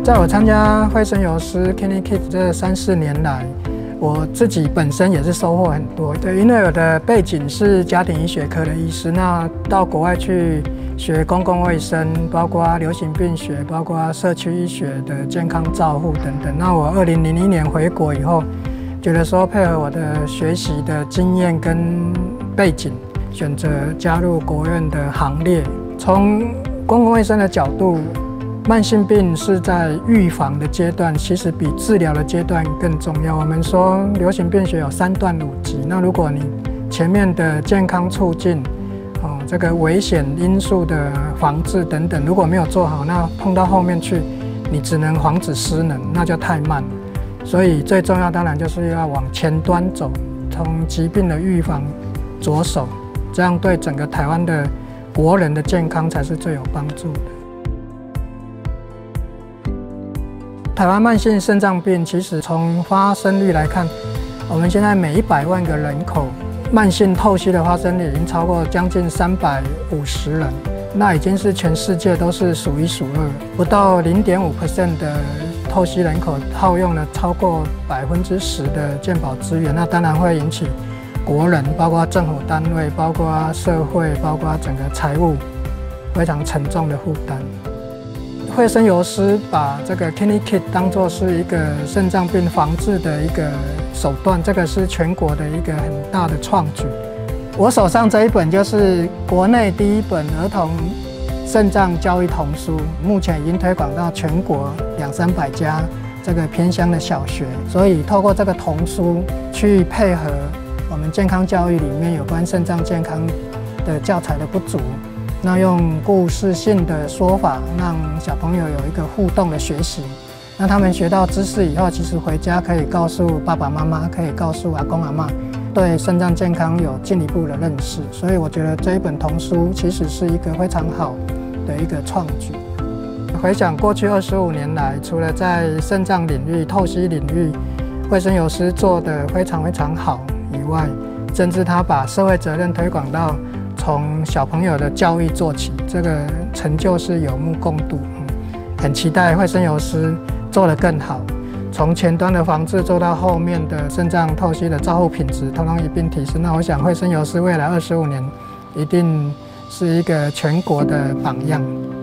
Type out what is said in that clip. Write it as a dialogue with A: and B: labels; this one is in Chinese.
A: 在我参加惠生油师 Kidney Kit 这3、4年来，我自己本身也是收获很多。对，因为我的背景是家庭医学科的医师，那到国外去学公共卫生，包括流行病学，包括社区医学的健康照护等等。那我2001年回国以后，觉得说配合我的学习的经验跟背景，选择加入国院的行列。从公共卫生的角度，慢性病是在预防的阶段，其实比治疗的阶段更重要。我们说流行病学有3段5级，那如果你前面的健康促进，这个危险因素的防治等等，如果没有做好，那碰到后面去，你只能防止失能，那就太慢了。所以最重要当然就是要往前端走，从疾病的预防着手，这样对整个台湾的国人的健康才是最有帮助的。台湾慢性肾脏病其实从发生率来看，我们现在每100万个人口，慢性透析的发生率已经超过将近350人，那已经是全世界都是数1数2。不到0.5% 的透析人口耗用了超过10%的健保资源，那当然会引起国人，包括政府单位，包括社会，包括整个财务非常沉重的负担。惠生油师把这个 Kidney Kit 当作是一个肾脏病防治的一个手段，这个是全国的一个很大的创举。我手上这一本就是国内第1本儿童肾脏教育童书，目前已经推广到全国200-300家这个偏乡的小学，所以透过这个童书去配合我们健康教育里面有关肾脏健康的教材的不足，那用故事性的说法，让小朋友有一个互动的学习。那他们学到知识以后，其实回家可以告诉爸爸妈妈，可以告诉阿公阿嬷，对肾脏健康有进一步的认识。所以我觉得这一本童书其实是一个非常好的一个创举。回想过去25年来，除了在肾脏领域、透析领域，惠生油师做得非常好以外，甚至他把社会责任推广到从小朋友的教育做起，这个成就是有目共睹。很期待惠生油师做得更好，从前端的防治做到后面的肾脏透析的照护品质，通通一并提升。那我想惠生油师未来25年一定是一个全国的榜样。